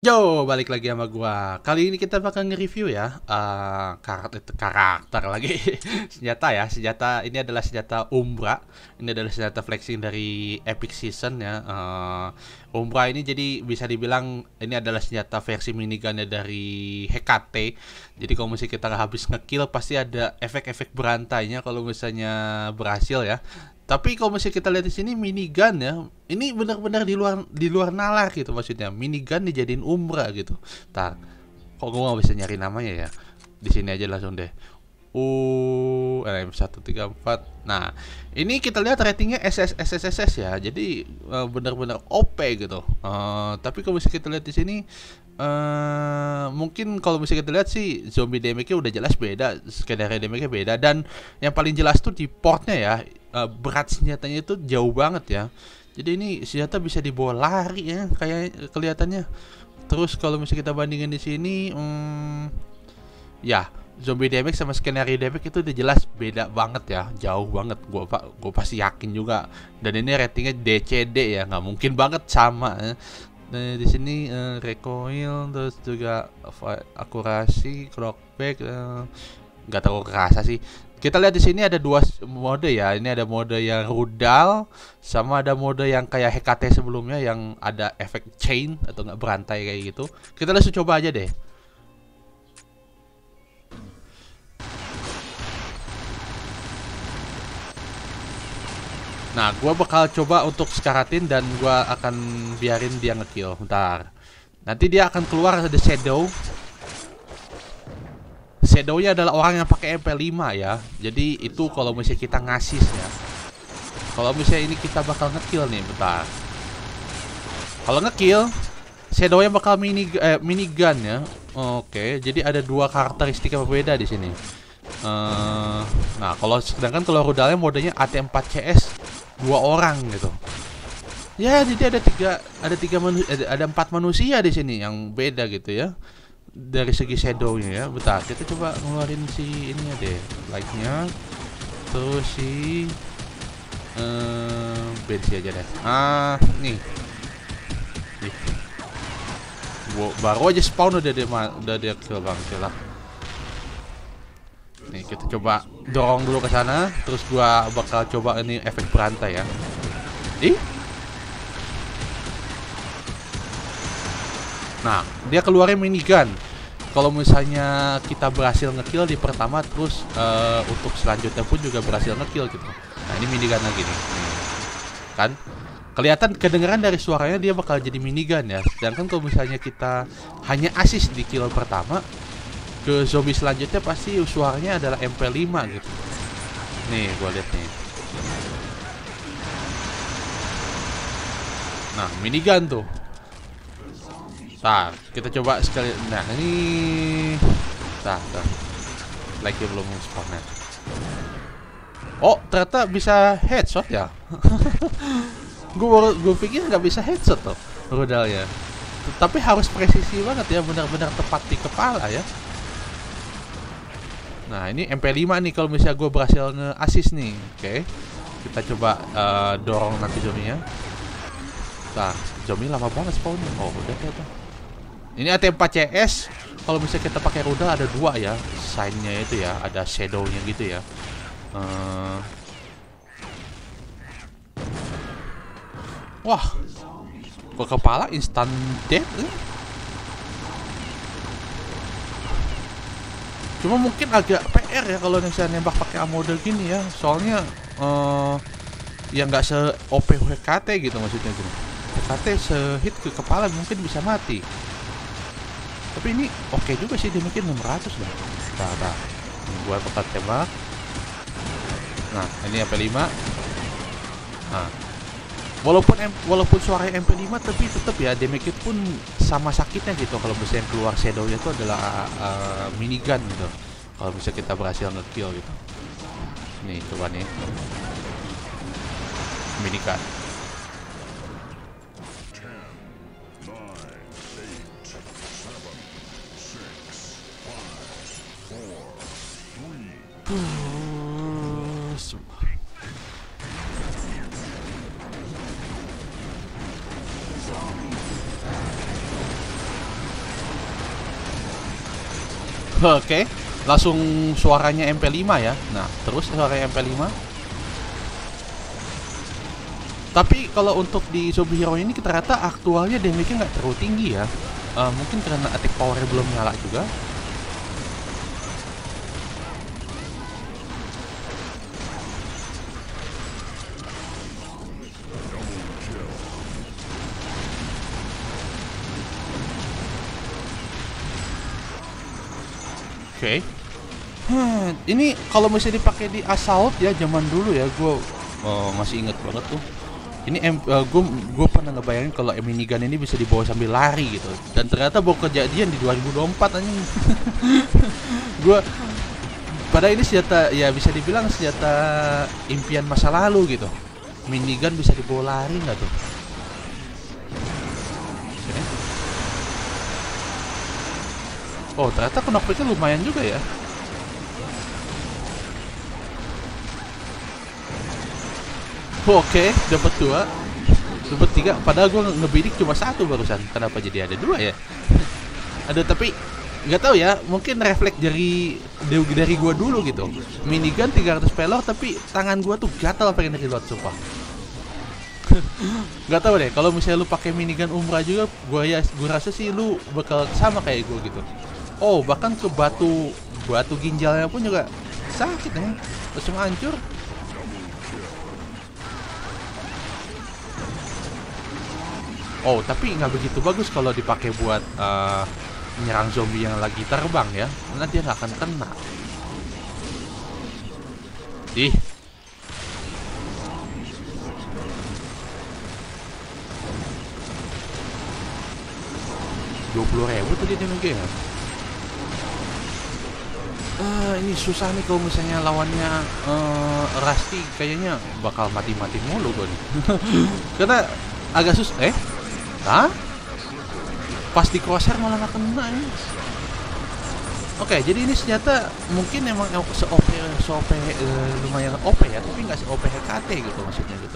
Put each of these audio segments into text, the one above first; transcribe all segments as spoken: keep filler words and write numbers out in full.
Yo, balik lagi sama gua. Kali ini kita bakal nge-review ya eh, karakter karakter lagi senjata ya. Senjata ini adalah senjata Umbra. Ini adalah senjata flexing dari Epic Season ya. Eh, Umbra ini jadi bisa dibilang ini adalah senjata versi minigunnya dari Hekate. Jadi kalau misalnya kita habis ngekill pasti ada efek-efek berantainya kalau misalnya berhasil ya. Tapi kalau misalnya kita lihat di sini minigun ya, ini benar-benar di luar di luar nalar gitu maksudnya. Minigun dijadiin Umbra gitu. Tar, kok gue nggak bisa nyari namanya ya? Di sini aja langsung deh. U M satu tiga empat. Nah, ini kita lihat ratingnya S S S S S S ya. Jadi uh, benar-benar O P gitu. Uh, tapi kalau misalnya kita lihat di sini uh, mungkin kalau misalnya kita lihat sih zombie damage-nya udah jelas beda, skenario damage-nya beda, dan yang paling jelas tuh di portnya ya. Uh, berat senjatanya itu jauh banget ya. Jadi ini senjata bisa dibawa lari ya kayak kelihatannya. Terus kalau misalnya kita bandingin di sini, hmm, ya zombie damage sama skenario damage itu udah jelas beda banget ya, jauh banget. Gue pak, gue pasti yakin juga. Dan ini ratingnya D C D ya, nggak mungkin banget sama. Ya. Nah, di sini uh, recoil, terus juga akurasi, clockback, uh, nggak terlalu kerasa sih. Kita lihat di sini ada dua mode ya. Ini ada mode yang rudal sama ada mode yang kayak Hekate sebelumnya yang ada efek chain atau nggak berantai kayak gitu. Kita langsung coba aja deh. Nah, gua bakal coba untuk sekaratin dan gua akan biarin dia ngekill. Bentar. Nanti dia akan keluar ada shadow. Shadow-nya adalah orang yang pakai M P lima ya. Jadi itu kalau misalnya kita ngasih ya. Kalau misalnya ini kita bakal ngekill nih, bentar. Kalau ngekill, Shadow-nya bakal mini eh, minigun ya. Oke, jadi ada dua karakteristik yang berbeda di sini. Uh, nah, kalau sedangkan kalau rudalnya modenya A T empat C S dua orang gitu. Ya, jadi ada tiga ada tiga manusia, ada, ada empat manusia di sini yang beda gitu ya. Dari segi shadownya ya. Bentar, kita coba ngeluarin si ini ya deh, light-nya. Terus si uh, bensin aja deh. Ah, nih. Nih. Wow, baru aja spawn udah dia udah dia kill bang, lah. Nih, kita coba dorong dulu ke sana, terus gua bakal coba ini efek berantai ya. Ih. Nah, dia keluarin minigun. Kalau misalnya kita berhasil ngekill di pertama, terus uh, untuk selanjutnya pun juga berhasil ngekill gitu. Nah, ini minigun lagi nih. Kan? Kelihatan kedengaran dari suaranya dia bakal jadi minigun ya. Sedangkan kalau misalnya kita hanya assist di kill pertama, ke zombie selanjutnya pasti suaranya adalah M P lima gitu. Nih, gua lihat nih. Nah, minigun tuh. Nah, kita coba sekali. Nah, ini Nah, nah. Lagi belum spawnnya. Oh, ternyata bisa headshot ya. Gue baru gue pikir nggak bisa headshot tuh rudalnya. Tapi harus presisi banget ya, benar-benar tepat di kepala ya. Nah, ini M P lima nih kalau misalnya gue berhasil nge-assist nih. Oke. Kita coba uh, dorong nanti zombie-nya. Nah, zombie lama banget spawnnya. Oh, udah tuh. Ini A T empat C S. Kalau misalnya kita pakai rudal ada dua ya, sign-nya itu ya, ada shadow-nya gitu ya. Uh... Wah, ke kepala instant death. Eh? Cuma mungkin agak P R ya kalau misalnya nembak pakai amode gini ya, soalnya uh, ya nggak se-O P H K T gitu maksudnya gitu. H K T se-hit ke kepala mungkin bisa mati. Tapi ini oke okay juga sih, dia mungkin enam ratus lah. Nah, nah. Buat tempat tembak. Nah, ini M P lima. Nah. Walaupun walaupun suara M P lima tapi tetap ya damage pun sama sakitnya gitu kalau misalnya keluar shadow-nya itu adalah uh, minigun gitu. Kalau bisa kita berhasil nge-kill gitu. Nih, coba nih. Minigun. Oke, langsung suaranya M P lima ya. Nah, terus suaranya M P lima. Tapi kalau untuk di zombie hero ini ternyata aktualnya damage-nya nggak terlalu tinggi ya. Uh, mungkin karena attack power-nya belum nyala juga. Oke. Okay. Hmm, ini kalau misalnya dipakai di assault ya zaman dulu ya, gue uh, masih inget banget tuh. Ini uh, gue gue pernah ngebayangin kalau minigun ini bisa dibawa sambil lari gitu. Dan ternyata baru kejadian di dua ribu dua puluh empat anjing. Gue pada ini senjata ya bisa dibilang senjata impian masa lalu gitu. Minigun bisa dibawa lari nggak tuh? Okay. Oh ternyata knockbacknya lumayan juga ya. Oke, okay, dapat dua, dapat tiga. Padahal gue ngebidik cuma satu barusan. Kenapa jadi ada dua ya? Ada tapi nggak tahu ya. Mungkin refleks dari dari gue dulu gitu. Minigun tiga ratus pelor tapi tangan gue tuh gatal pengen reload sumpah. Nggak tahu deh. Kalau misalnya lu pakai minigun Umbra juga, gue ya gue rasa sih lu bakal sama kayak gue gitu. Oh bahkan ke batu batu ginjalnya pun juga sakit ya. Langsung hancur. Oh, tapi nggak begitu bagus kalau dipakai buat uh, menyerang zombie yang lagi terbang ya, karena dia nggak akan kena. Ih. dua puluh ribu tadi dia nge-game. Uh, ini susah nih kalau misalnya lawannya uh, Rusty, kayaknya bakal mati-mati mulu gue nih. Karena agak susah. Eh? Hah? Pas di crosshair malah nggak kena ini. Oke, jadi ini senjata mungkin emang se-O P, se-O P uh, lumayan O P ya, tapi nggak se-O P H K T gitu maksudnya gitu.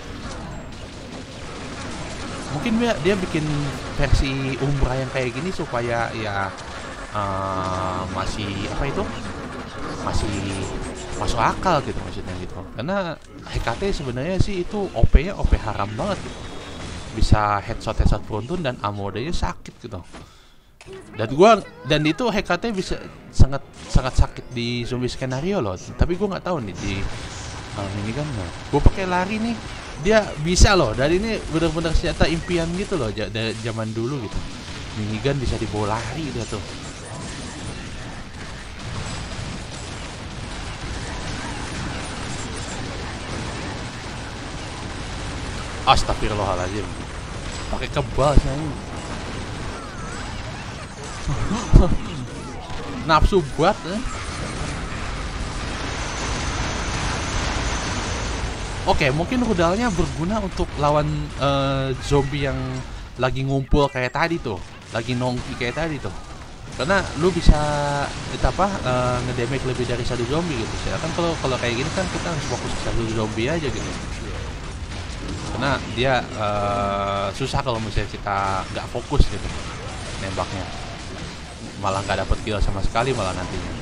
Mungkin dia, dia bikin versi Umbra yang kayak gini supaya ya uh, masih apa itu? Masih masuk akal gitu maksudnya gitu. Karena H K T sebenarnya sih itu O P-nya O P haram banget gitu. Bisa headshot headshot beruntun dan amodenya sakit gitu. Dan gua dan itu H K T bisa sangat sangat sakit di zombie skenario loh. Tapi gua nggak tahu nih di uh, ini kan. Gua pakai lari nih, dia bisa loh. Dan ini benar-benar senjata impian gitu loh dari zaman dulu gitu. Minigun bisa dibawa lari gitu tuh. Astagfirullahaladzim. Pakai kebal saya. Nafsu buat eh. Oke, mungkin rudalnya berguna untuk lawan uh, zombie yang lagi ngumpul kayak tadi tuh, lagi nongki kayak tadi tuh. Karena lu bisa itu apa uh, ngedamage lebih dari satu zombie gitu. Ya kan kalau kalau kayak gini kan kita harus fokus ke satu zombie aja gitu. Karena dia uh, susah kalau misalnya kita nggak fokus gitu nembaknya, malah nggak dapet kill sama sekali malah nantinya.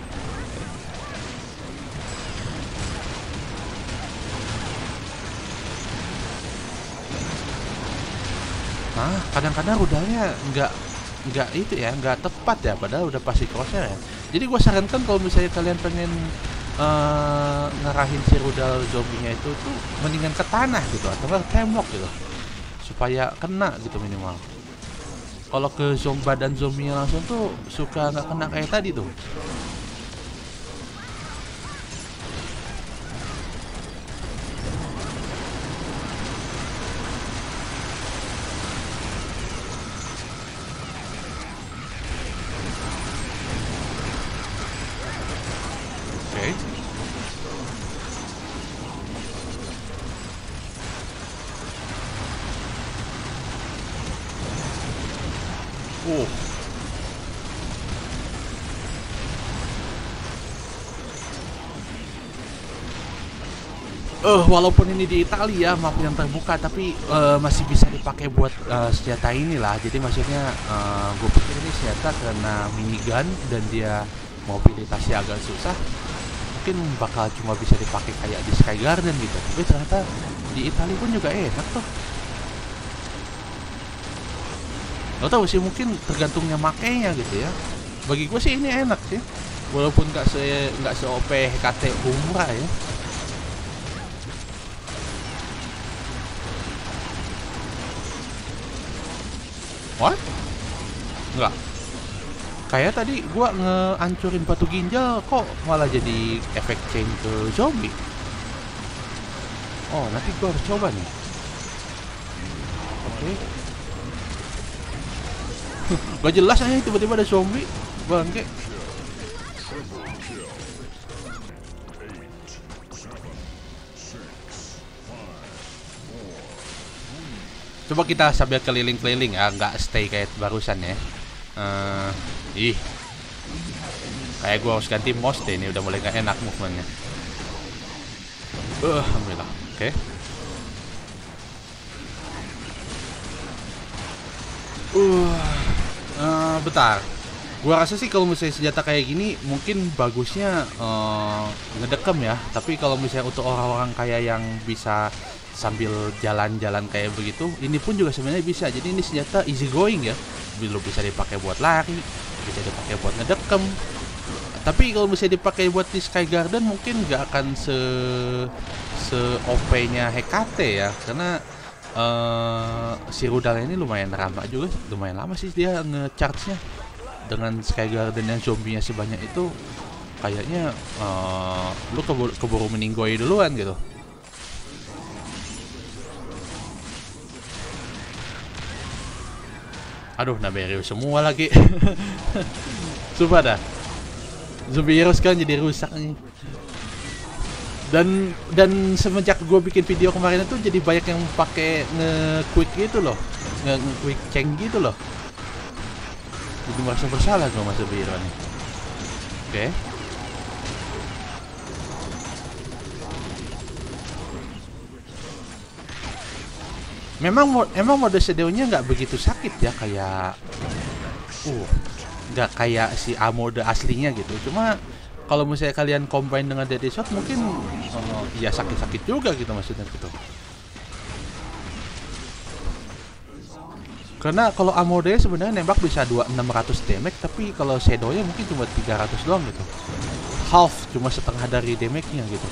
Nah kadang-kadang rudalnya nggak nggak itu ya nggak tepat ya, padahal udah pasti crosshair ya. Jadi gue sarankan kalau misalnya kalian pengen Uh, ngarahin si rudal zombinya itu tuh mendingan ke tanah gitu atau ke tembok gitu supaya kena gitu minimal. Kalau ke zombie badan zombinya langsung tuh suka nggak kena kayak tadi tuh. Oh. Uh, walaupun ini di Italia map yang terbuka, tapi uh, masih bisa dipakai buat uh, senjata inilah. Jadi maksudnya uh, gue pikir ini senjata karena minigun dan dia mobilitasnya agak susah, mungkin bakal cuma bisa dipakai kayak di Sky Garden gitu. Tapi ternyata di Italia pun juga enak tuh. Gak tau sih, mungkin tergantungnya makainya gitu ya. Bagi gue sih ini enak sih, walaupun gak se nggak se O P H K T Umbra ya. What? Enggak. Kayak tadi gua ngehancurin batu ginjal kok malah jadi efek chain ke zombie. Oh, nanti gua harus coba nih. Oke. Okay. Gak jelas aja tiba-tiba ada zombie. Bangke. Coba kita sambil keliling-keliling ya, nggak stay kayak barusan ya. Uh, ih, kayak gue harus ganti mouse deh, ini udah mulai nggak enak movementnya. Uh, alhamdulillah. Oke. Okay. Uh, uh, bentar. Gua rasa sih kalau misalnya senjata kayak gini mungkin bagusnya uh, ngedekem ya. Tapi kalau misalnya untuk orang-orang kayak yang bisa sambil jalan-jalan kayak begitu, ini pun juga sebenarnya bisa. Jadi ini senjata easy going ya, belum bisa dipakai buat lari, bisa dipakai buat ngedekem. Tapi kalau misalnya dipakai buat di Sky Garden mungkin nggak akan se se O P-nya H K T ya, karena uh, si rudal ini lumayan lama juga, lumayan lama sih dia nge-charge-nya. Dengan Sky Garden yang zombinya sebanyak itu, kayaknya uh, lu keburu, keburu meninggoy duluan gitu. Aduh, Naberio semua lagi. Sumpah dah, zombie hero sekarang jadi rusak nih. Dan dan semenjak gue bikin video kemarin itu jadi banyak yang pakai nge-quick gitu loh, nge-quick change gitu loh. Jadi merasa bersalah gue masuk hero nih. Oke. Okay. Memang emang mode shadownya nggak begitu sakit ya, kayak uh nggak kayak si A mode aslinya gitu. Cuma kalau misalnya kalian combine dengan Deadly Shot mungkin uh, ya sakit-sakit juga gitu maksudnya gitu. Karena kalau A mode sebenarnya nembak bisa dua ribu enam ratus damage, tapi kalau shadownya mungkin cuma tiga ratus doang gitu. Half, cuma setengah dari damage-nya gitu.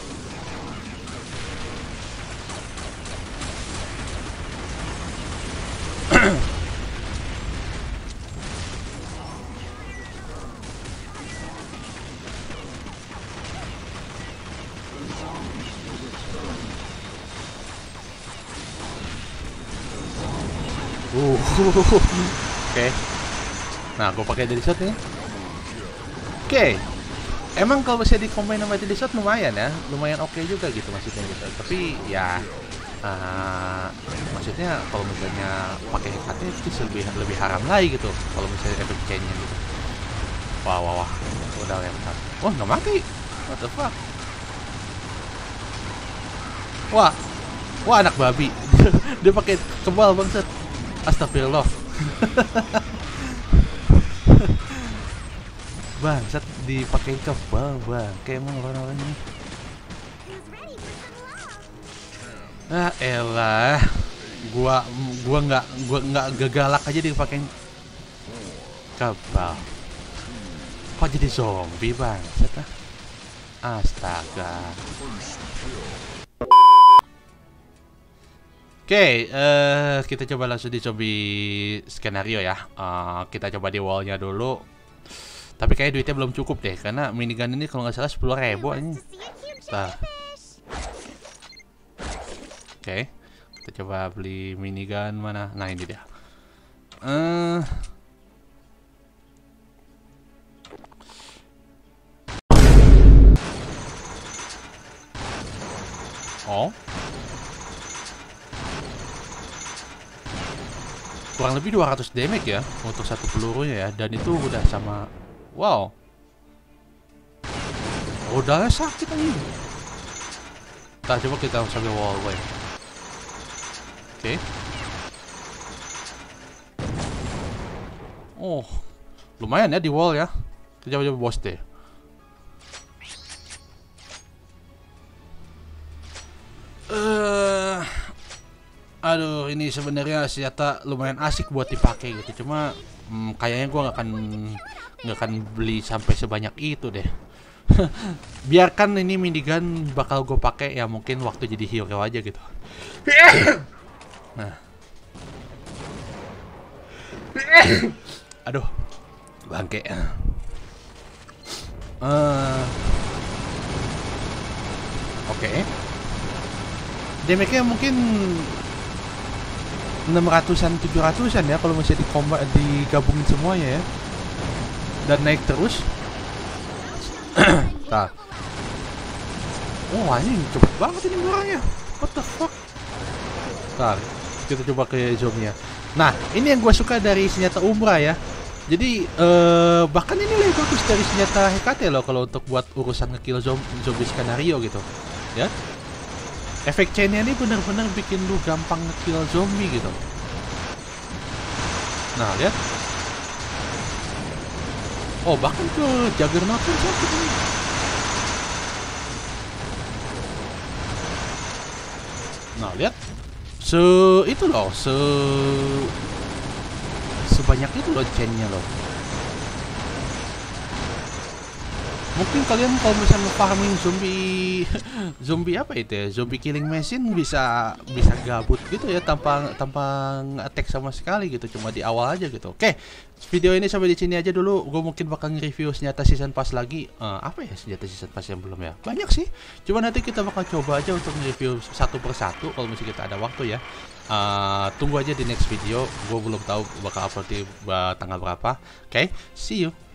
Uh, oke. Okay. Nah, gue pakai Deadly Shot nih. Oke. Okay. Emang kalau bisa di combine sama Deadly Shot lumayan ya, lumayan oke okay juga gitu maksudnya gitu. Tapi ya, uh, maksudnya kalau misalnya pakai H K T itu lebih lebih haram lagi gitu. Kalau misalnya efek chainnya gitu. Wah wah wah, udah lempar. Wah, nggak mati. What the fuck? Wah, wah anak babi. Dia pakai kebal bangsat. Astagfirullah. Bangsat dipakai kebal bang, kayak emang orang-orang ini. Ah elah, gua gua nggak gua nggak gegalak aja dipakein kebal. Kok jadi zombie bang? Astaga. Oke, okay, uh, kita coba langsung dicobi skenario ya. Uh, kita coba di wallnya dulu. Tapi kayak duitnya belum cukup deh, karena minigun ini kalau nggak salah sepuluh ribu ini. Oke, okay, kita coba beli minigun mana? Nah ini dia. Uh, oh. Kurang lebih dua ratus damage ya untuk satu pelurunya ya, dan itu udah sama. Wow, rudalnya sakit aja. Nah, coba kita sambil wall boy. Oke. Oh, lumayan ya di wall ya. Kita coba bos deh. Uh, aduh, ini sebenarnya senjata lumayan asik buat dipakai gitu. Cuma hmm, kayaknya gue nggak akan nggak akan beli sampai sebanyak itu deh. Biarkan ini minigun bakal gue pakai ya, mungkin waktu jadi hero aja gitu. Nah, aduh, bangke. Uh, Oke, okay. Damage-nya mungkin enam ratusan tujuh ratusan ya kalau masih di combat digabungin semuanya ya, dan naik terus. Nah. Oh, anjing cepet banget ini orangnya. What the fuck? Ntar, kita coba ke zombie-nya. Nah, ini yang gue suka dari senjata Umbra ya. Jadi, eh, bahkan ini lebih bagus dari senjata H K T loh kalau untuk buat urusan ngekill zombie, zombie skenario gitu. Ya. Efek chainnya ini benar-benar bikin lu gampang ngekill zombie gitu. Nah, lihat. Oh, bahkan ke Juggernaut pun sakit ini. Nah, lihat. Se itu loh, se sebanyak itu loh chainnya loh. Mungkin kalian kalau misalnya farming zombie zombie apa itu ya, zombie killing machine bisa bisa gabut gitu ya, tanpa tanpa attack sama sekali gitu, cuma di awal aja gitu. Oke, video ini sampai di sini aja dulu. Gue mungkin bakal nge-review senjata season pass lagi. Uh, apa ya senjata season pass yang belum ya? Banyak sih. Cuma nanti kita bakal coba aja untuk nge-review satu persatu kalau misalnya kita ada waktu ya. Uh, tunggu aja di next video. Gue belum tahu bakal upload di uh, tanggal berapa. Oke, see you.